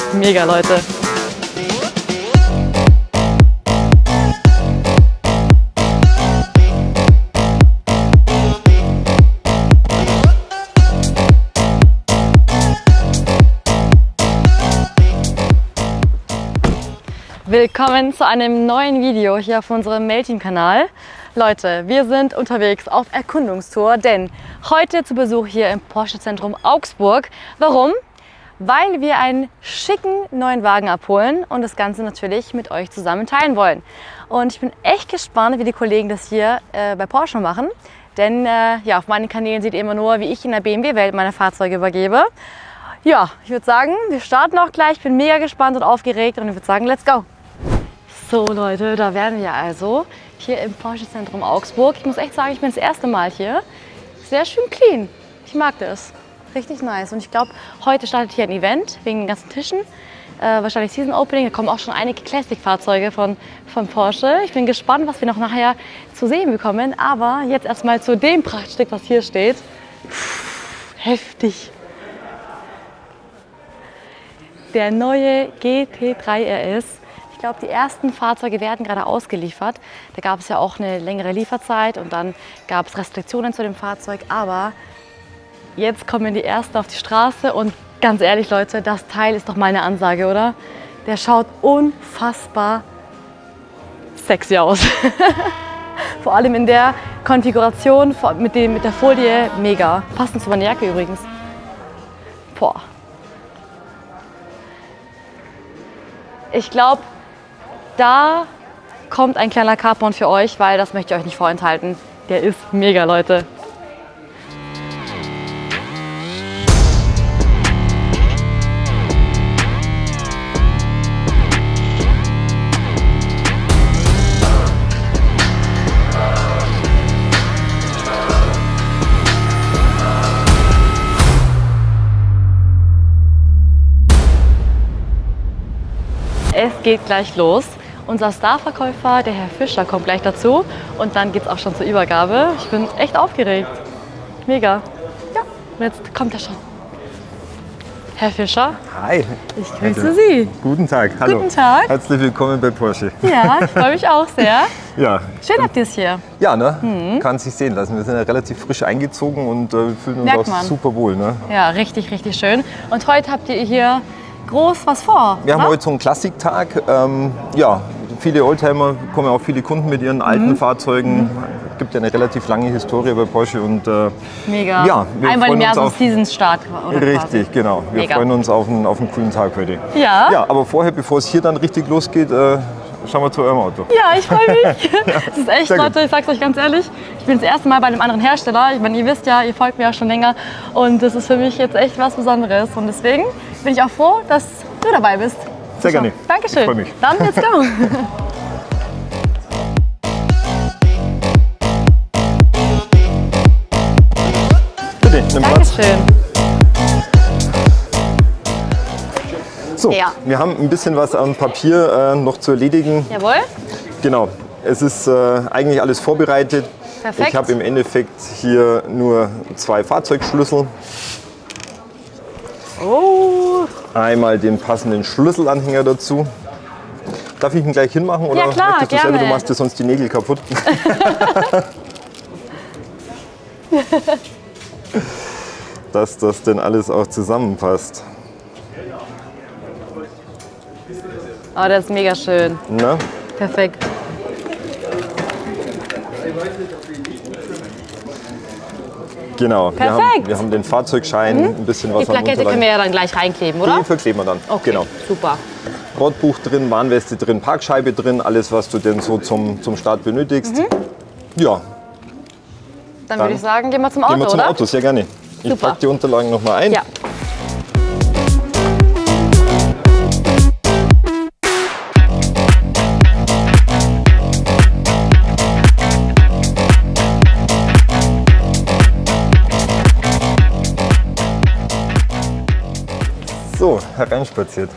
mega, Leute. Willkommen zu einem neuen Video hier auf unserem Mailteam-Kanal. Leute, wir sind unterwegs auf Erkundungstour, denn heute zu Besuch hier im Porsche Zentrum Augsburg. Warum? Weil wir einen schicken neuen Wagen abholen und das Ganze natürlich mit euch zusammen teilen wollen. Und ich bin echt gespannt, wie die Kollegen das hier bei Porsche machen. Denn ja, auf meinen Kanälen seht ihr immer nur, wie ich in der BMW-Welt meine Fahrzeuge übergebe. Ja, ich würde sagen, wir starten auch gleich. Ich bin mega gespannt und aufgeregt und ich würde sagen, let's go! So Leute, da wären wir also hier im Porsche Zentrum Augsburg. Ich muss echt sagen, ich bin das erste Mal hier. Sehr schön clean. Ich mag das. Richtig nice. Und ich glaube, heute startet hier ein Event wegen den ganzen Tischen. Wahrscheinlich Season Opening. Da kommen auch schon einige Classic-Fahrzeuge von Porsche. Ich bin gespannt, was wir noch nachher zu sehen bekommen. Aber jetzt erstmal zu dem Prachtstück, was hier steht. Heftig. Der neue GT3 RS. Ich glaube, die ersten Fahrzeuge werden gerade ausgeliefert. Da gab es ja auch eine längere Lieferzeit und dann gab es Restriktionen zu dem Fahrzeug. Aber jetzt kommen die ersten auf die Straße und ganz ehrlich, Leute, das Teil ist doch mal eine Ansage, oder? Der schaut unfassbar sexy aus. Vor allem in der Konfiguration mit der Folie mega. Passend zu meiner Jacke übrigens. Boah. Ich glaube, da kommt ein kleiner Carporn für euch, weil das möchte ich euch nicht vorenthalten. Der ist mega, Leute. Es geht gleich los. Unser Starverkäufer, der Herr Fischer, kommt gleich dazu und dann geht es auch schon zur Übergabe. Ich bin echt aufgeregt. Mega. Ja, und jetzt kommt er schon. Herr Fischer. Hi. Ich grüße Sie. Guten Tag. Hallo. Guten Tag. Herzlich willkommen bei Porsche. Ja, ich freue mich auch sehr. Ja. Schön habt ihr es hier. Ja, ne? Kann sich sehen lassen. Wir sind ja relativ frisch eingezogen und fühlen uns auch super wohl. Ne? Ja, richtig, richtig schön. Und heute habt ihr hier groß was vor. Wir haben heute so einen Klassiktag. Ja, viele Oldtimer, kommen auch viele Kunden mit ihren alten Fahrzeugen. Es gibt ja eine relativ lange Historie bei Porsche. Und, mega. Ja, wir einmal im Jahr so ein auf Seasonstart. Richtig, genau. Wir freuen uns auf einen coolen Tag heute. Ja. Ja, aber vorher, bevor es hier dann richtig losgeht, schauen wir zu eurem Auto. Ja, ich freue mich. Das ist echt, Leute, ich sag's euch ganz ehrlich. Ich bin das erste Mal bei einem anderen Hersteller. Ich meine, ihr wisst ja, ihr folgt mir ja schon länger. Und das ist für mich jetzt echt was Besonderes. Und deswegen bin ich auch froh, dass du dabei bist. Sehr gerne. Dankeschön. Ich freue mich. Dann let's go. Bitte, nimm Platz. Dankeschön. So, Ja. wir haben ein bisschen was am Papier noch zu erledigen. Jawohl. Genau, es ist eigentlich alles vorbereitet. Perfekt. Ich habe im Endeffekt hier nur 2 Fahrzeugschlüssel. Oh. Einmal den passenden Schlüsselanhänger dazu. Darf ich ihn gleich hinmachen oder Ja, klar, möchtest du selber? gerne. Du machst dir sonst die Nägel kaputt. Dass das denn alles auch zusammenpasst. Oh, der ist mega schön. Na? Perfekt. Genau, Perfekt. wir haben den Fahrzeugschein, ein bisschen was Die Plakette können wir ja dann gleich reinkleben, oder? Die verkleben wir dann. Okay, Genau. super. Radbuch drin, Warnweste drin, Parkscheibe drin, alles was du denn so zum Start benötigst. Ja, Dann würde ich sagen, gehen wir zum Auto, gehen wir zum oder? Auto, sehr gerne. Ich Super. packe die Unterlagen noch mal ein. Ja. So, hereinspaziert.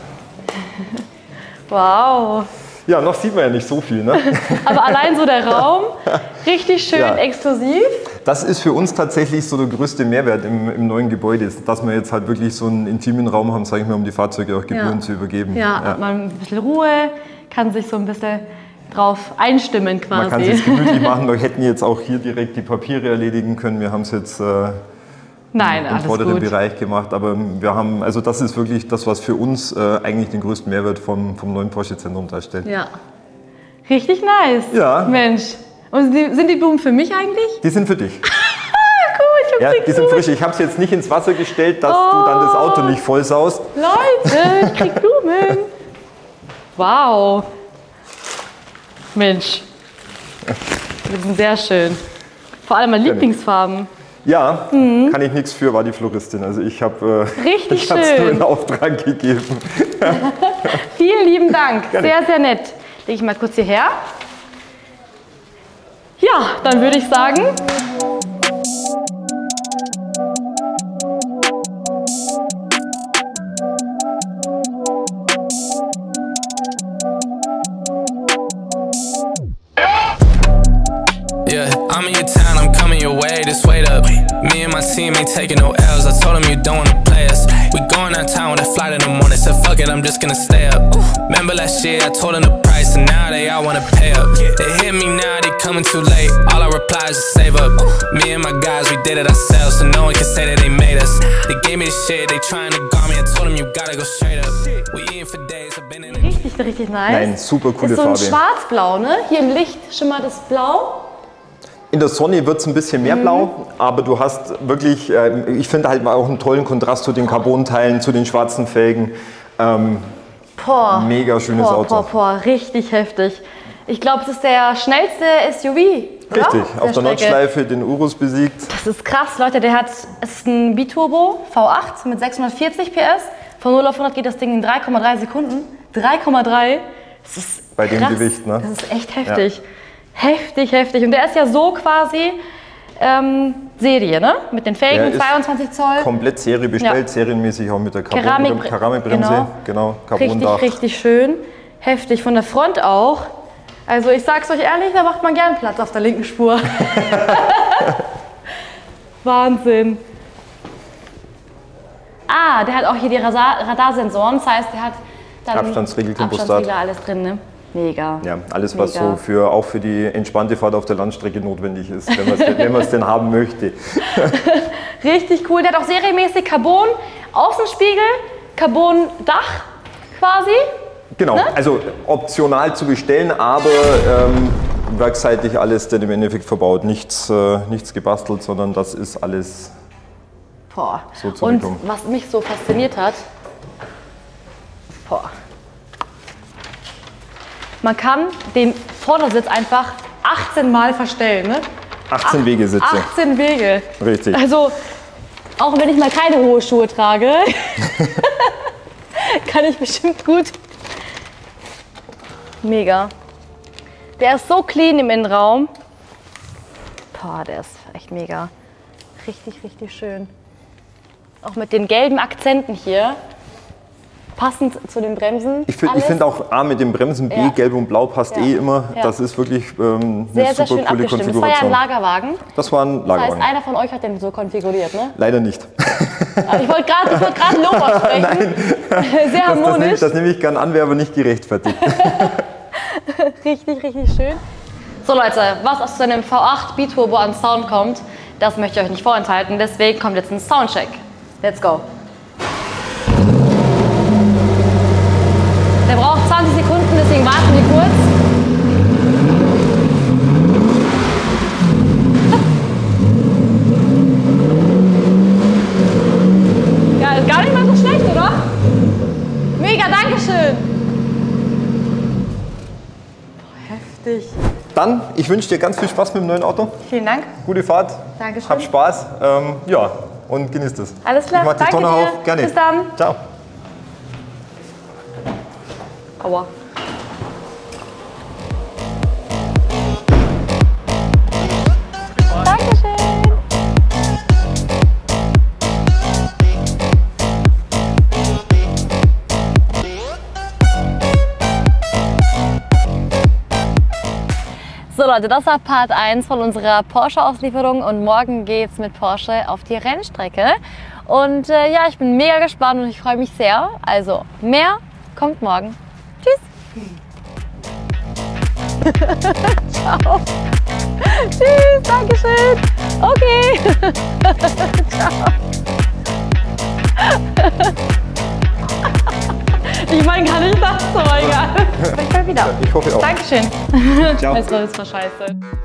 Wow. Ja, noch sieht man ja nicht so viel, ne? Aber allein so der Raum, richtig schön Ja. exklusiv. Das ist für uns tatsächlich so der größte Mehrwert im neuen Gebäude, dass wir jetzt halt wirklich so einen intimen Raum haben, sage ich mal, um die Fahrzeuge auch gebührend zu übergeben. Ja, hat man ein bisschen Ruhe, kann sich so ein bisschen drauf einstimmen quasi. Man kann es jetzt gemütlich machen, wir hätten jetzt auch hier direkt die Papiere erledigen können. Wir haben es jetzt im vorderen Bereich gemacht, aber wir haben, also das ist wirklich das, was für uns eigentlich den größten Mehrwert vom neuen Porsche-Zentrum darstellt. Ja, richtig nice. Ja. Mensch, und sind die Blumen für mich eigentlich? Die sind für dich. Cool, ja, die sind frisch. Ich habe sie jetzt nicht ins Wasser gestellt, dass du dann das Auto nicht voll saust. Leute, ich krieg Blumen. Wow. Mensch, die sind sehr schön. Vor allem meine Lieblingsfarben. Ja, kann ich nichts für, war die Floristin. Also ich habe es nur in Auftrag gegeben. Vielen lieben Dank, Gerne. sehr, sehr nett. Lege ich mal kurz hierher. Ja, dann würde ich sagen, I'm in your town, I'm coming your way, just wait up. Me and my team ain't taking no L's, I told them you don't wanna play us. We going downtown with a flight in the morning, said fuck it, I'm just gonna stay up. Remember last year, I told them the price, and now they all wanna pay up. They hit me now, they coming too late, all I reply is just save up. Me and my guys, we did it ourselves, so no one can say that they made us. They gave me the shit, they trying to guard me, I told them you gotta go straight up. We eating for days, I've been in it. richtig, richtig nice. Nein, super coole ist so ein Farbe. Schwarz-Blau, ne? Hier im Licht schimmert das Blau. In der Sonne wird es ein bisschen mehr blau, aber du hast wirklich, ich finde halt auch einen tollen Kontrast zu den Carbon-Teilen, zu den schwarzen Felgen. Mega schönes Auto. Richtig heftig. Ich glaube, es ist der schnellste SUV, oder? Richtig, auf der Nordschleife den Urus besiegt. Das ist krass, Leute. Es ist ein Biturbo V8 mit 640 PS. Von 0 auf 100 geht das Ding in 3,3 Sekunden. 3,3. Das ist bei krass. dem Gewicht, ne? Das ist echt heftig. Ja. Heftig, heftig. Und der ist ja so quasi Serie, ne? Mit den Felgen, 22 Zoll. Komplett Serie bestellt, serienmäßig auch mit der Keramikbremse. Genau, Carbondach. Richtig, richtig schön. Heftig, von der Front auch. Also ich sag's euch ehrlich, da macht man gern Platz auf der linken Spur. Wahnsinn. Ah, der hat auch hier die Radarsensoren, das heißt, der hat dann Abstandsregelthermostat, alles drin, ne? Mega. Ja, alles was so auch für die entspannte Fahrt auf der Landstrecke notwendig ist, wenn man es denn haben möchte. Richtig cool. Der hat auch serienmäßig Carbon Außenspiegel, Carbon Dach quasi. Genau, ne? Also optional zu bestellen, aber werkseitig alles dann im Endeffekt verbaut. Nichts gebastelt, sondern das ist alles so zu bekommen. Und was mich so fasziniert hat, man kann den Vordersitz einfach 18 Mal verstellen. Ne? 18 Wegesitze. 18 Wege. Richtig. Also, auch wenn ich mal keine hohen Schuhe trage, kann ich bestimmt gut. Mega. Der ist so clean im Innenraum. Der ist echt mega. Richtig, richtig schön. Auch mit den gelben Akzenten hier. Passend zu den Bremsen. Ich finde auch A mit den Bremsen, B, Gelb und Blau passt immer. Ja. Das ist wirklich eine sehr schön coole Konfiguration. Das war ja ein Lagerwagen. Das war ein Lagerwagen. Das heißt, einer von euch hat den so konfiguriert, ne? Leider nicht. Ich wollte gerade Lob aussprechen. Nein. Sehr harmonisch. Das nehme ich gern an, wäre aber nicht gerechtfertigt. Richtig, richtig schön. So Leute, was aus einem V8 Biturbo an Sound kommt, das möchte ich euch nicht vorenthalten. Deswegen kommt jetzt ein Soundcheck. Let's go. Der braucht 20 Sekunden, deswegen warten wir kurz. Ja, ist gar nicht mal so schlecht, oder? Mega, Dankeschön. Heftig. Dann, ich wünsche dir ganz viel Spaß mit dem neuen Auto. Vielen Dank. Gute Fahrt. Dankeschön. Hab Spaß. Ja, und genießt es. Alles klar. Ich mach die Tonne auf. Gerne. Bis dann. Ciao. Aua. Dankeschön. So Leute, das war Part 1 von unserer Porsche-Auslieferung und morgen geht's mit Porsche auf die Rennstrecke. Und ja, ich bin mega gespannt und ich freue mich sehr. Also mehr kommt morgen. Tschüss! Ciao! Tschüss, Dankeschön! Okay! Ciao! Ich meine, kann ich das? Aber egal. Ich komme wieder. Ich hoffe auch. Dankeschön. Ciao. Das war scheiße.